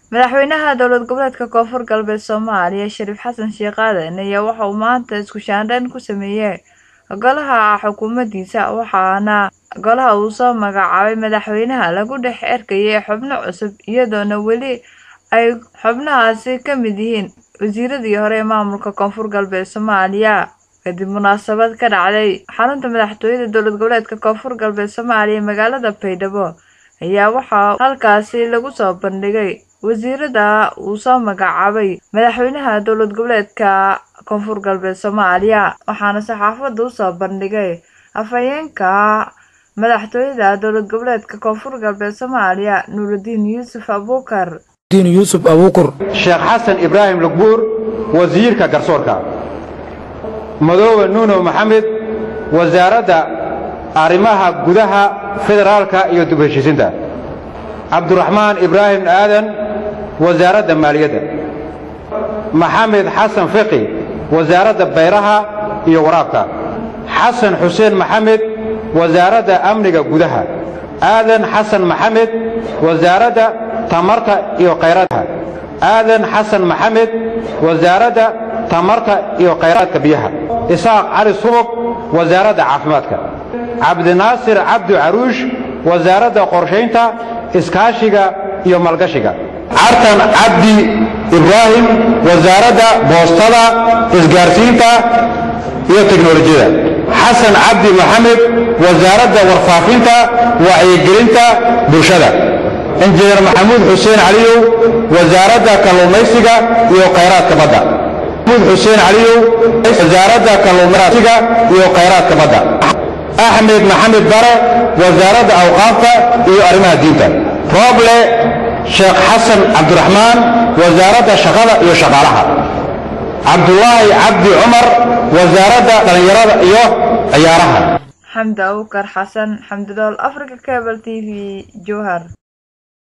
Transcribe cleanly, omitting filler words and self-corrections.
madaxweynaha dowlad goboleedka Koonfur Galbeed Soomaaliya Shariif Xasan Sheekh Aadan ayaa waxa uu maanta isku shaandhayn ku sameeyay golaha xukuumaddiisa waxaana golaha uu soo magacaabay madaxweynaha lagu dhex erkayay xubno cusub iyadoona weli ay xubnahaasi ka mid yihiin wasiiradii hore maamulka Koonfur Galbeed Soomaaliya kadib munaasabad ka dhacday xarunta madaxtooyada dowlad goboleedka Koonfur Galbeed Soomaaliya magaalada Baydhabo ayaa waxa halkaasi lagu soo bandhigay wasiirada uu soo magacaabay madaxweynaha dowlad goboleedka Koonfur Galbeed Soomaaliya waxaana saxaafadda u soo bandhigay afhayeenka madaxtooyada dowlad goboleedka Koonfur Galbeed Soomaaliya Nuruddin Yuusuf Abuukar Sheekh Xasan Ibraahim Lugbuur wasiirka garsoorka Madoobe Nuno Maxamed wasaaradda arrimaha gudaha federaalka iyo dib u heshiisiinta Abdurrahmaan Ibraahim Aadan wasaaradda maaliyadda Maxamed Xasan Fiqi wasaaradda beeraha iyo waraabka Xasan Xuseen Maxamed wasaaradda amniga gudaha Aadan Xasan Maxamed wasaaradda tamarta iyo kheyraadka Aadan Xasan Maxamed wasaaradda tamarta iyo kheyraadka biyaha Isaaq Cali Subag wasaaradda caafimaadka Cabdinaasir Cabdi Caruush wasaaradda qorsheynta iskaashiga iyo maalgashiga Artan Cabdi Ibraahim wasaaradda boostada isgaarsiinta iyo teknolojiyada Xasan Cabdi Maxamed wasaaradda warfaafinta wacyigelinta bulshada Injineer Maxamuud Xuseen Caliyow wasaaradda kalluumaysiga iyo kheyraadka badda Maxamuud Xuseen Caliyow wasaaradda kalluumaysiga iyo kheyraadka badda Ahmed Maxamed Bare wasaaradda awqaafta iyo arrimaha diinta Roble Sheekh Xasan Cabdiraxmaan wasaaradda shaqada iyo shaqaalaha Cabdullaahi Cabdi Cumar wasaaradda dhalinyarada iyo ciyaaraha Xamda Abuukar Xasan Xamdullah Africa Cable TV Jowhar